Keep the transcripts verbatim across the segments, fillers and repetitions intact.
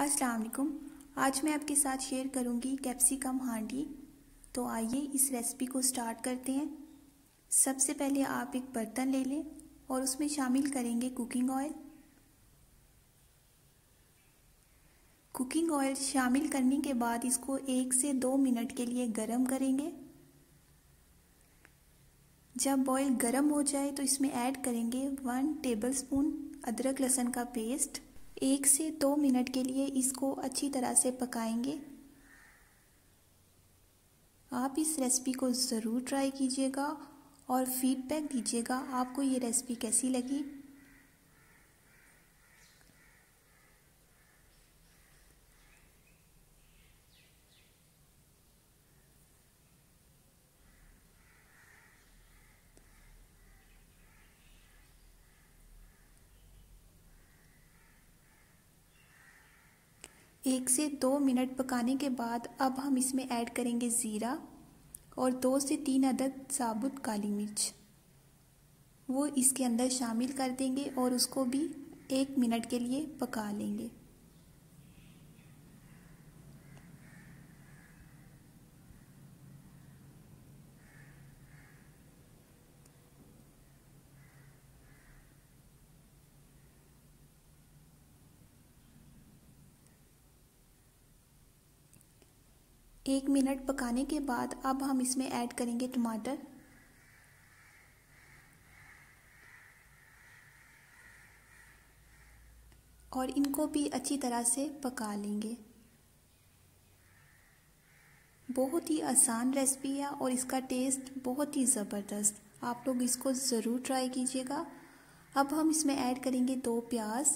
अस्सलाम वालेकुम। आज मैं आपके साथ शेयर करूंगी कैप्सिकम हांडी। तो आइए इस रेसिपी को स्टार्ट करते हैं। सबसे पहले आप एक बर्तन ले लें और उसमें शामिल करेंगे कुकिंग ऑयल। कुकिंग ऑयल शामिल करने के बाद इसको एक से दो मिनट के लिए गरम करेंगे। जब ऑयल गरम हो जाए तो इसमें ऐड करेंगे वन टेबलस्पून अदरक लहसुन का पेस्ट। एक से दो मिनट के लिए इसको अच्छी तरह से पकाएंगे। आप इस रेसिपी को ज़रूर ट्राई कीजिएगा और फीडबैक दीजिएगा आपको ये रेसिपी कैसी लगी। एक से दो मिनट पकाने के बाद अब हम इसमें ऐड करेंगे ज़ीरा और दो से तीन अदद साबुत काली मिर्च। वो इसके अंदर शामिल कर देंगे और उसको भी एक मिनट के लिए पका लेंगे। एक मिनट पकाने के बाद अब हम इसमें ऐड करेंगे टमाटर और इनको भी अच्छी तरह से पका लेंगे। बहुत ही आसान रेसिपी है और इसका टेस्ट बहुत ही ज़बरदस्त। आप लोग इसको ज़रूर ट्राई कीजिएगा। अब हम इसमें ऐड करेंगे दो प्याज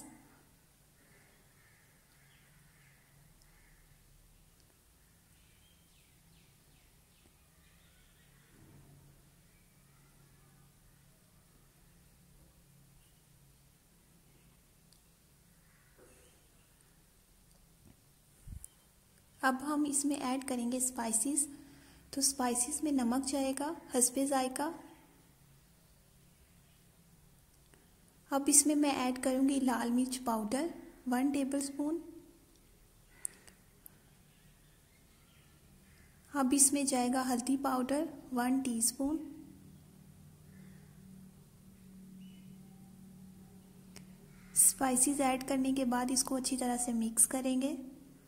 अब हम इसमें ऐड करेंगे स्पाइसेस। तो स्पाइसेस में नमक जाएगा हस्बे जायका। अब इसमें मैं ऐड करूंगी लाल मिर्च पाउडर वन टेबलस्पून। अब इसमें जाएगा हल्दी powder one teaspoon. Spices add करने के बाद इसको अच्छी तरह से मिक्स करेंगे।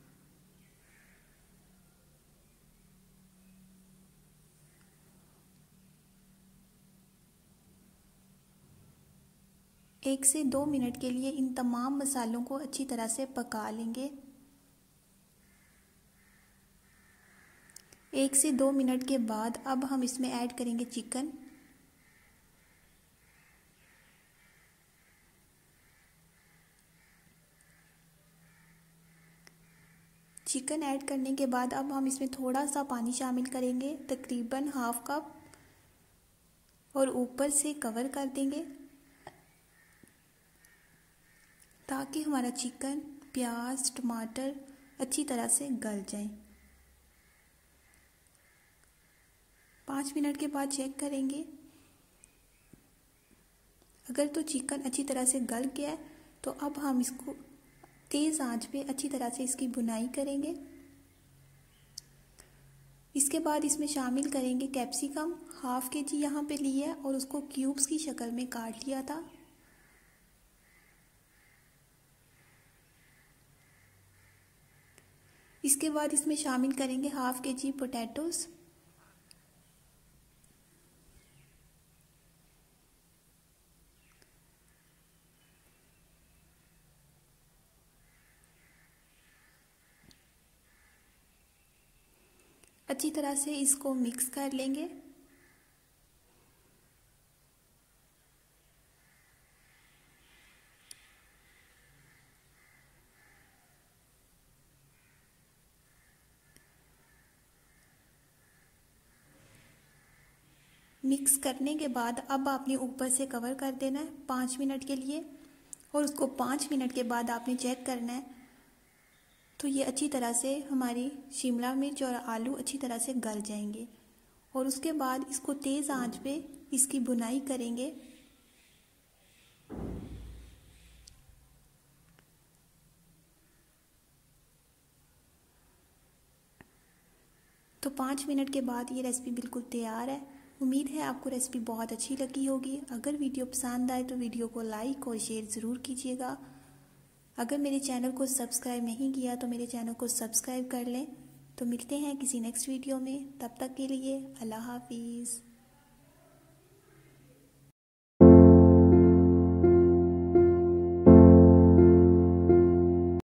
एक से दो मिनट के लिए इन तमाम मसालों को अच्छी तरह से पका लेंगे। एक से दो मिनट के बाद अब हम इसमें ऐड करेंगे चिकन। चिकन ऐड करने के बाद अब हम इसमें थोड़ा सा पानी शामिल करेंगे, तकरीबन हाफ कप, और ऊपर से कवर कर देंगे ताकि हमारा चिकन प्याज टमाटर अच्छी तरह से गल जाए। पाँच मिनट के बाद चेक करेंगे। अगर तो चिकन अच्छी तरह से गल गया है तो अब हम इसको तेज़ आंच पे अच्छी तरह से इसकी भुनाई करेंगे। इसके बाद इसमें शामिल करेंगे कैप्सिकम। हाफ के जी यहाँ पे लिया है और उसको क्यूब्स की शक्ल में काट लिया था। इसके बाद इसमें शामिल करेंगे हाफ के जी पोटैटोस। अच्छी तरह से इसको मिक्स कर लेंगे। मिक्स करने के बाद अब आपने ऊपर से कवर कर देना है पाँच मिनट के लिए और उसको पाँच मिनट के बाद आपने चेक करना है तो ये अच्छी तरह से हमारी शिमला मिर्च और आलू अच्छी तरह से गल जाएंगे। और उसके बाद इसको तेज़ आंच पे इसकी भुनाई करेंगे। तो पाँच मिनट के बाद ये रेसिपी बिल्कुल तैयार है। उम्मीद है आपको रेसिपी बहुत अच्छी लगी होगी। अगर वीडियो पसंद आए तो वीडियो को लाइक और शेयर ज़रूर कीजिएगा। अगर मेरे चैनल को सब्सक्राइब नहीं किया तो मेरे चैनल को सब्सक्राइब कर लें। तो मिलते हैं किसी नेक्स्ट वीडियो में, तब तक के लिए अल्लाह हाफिज़।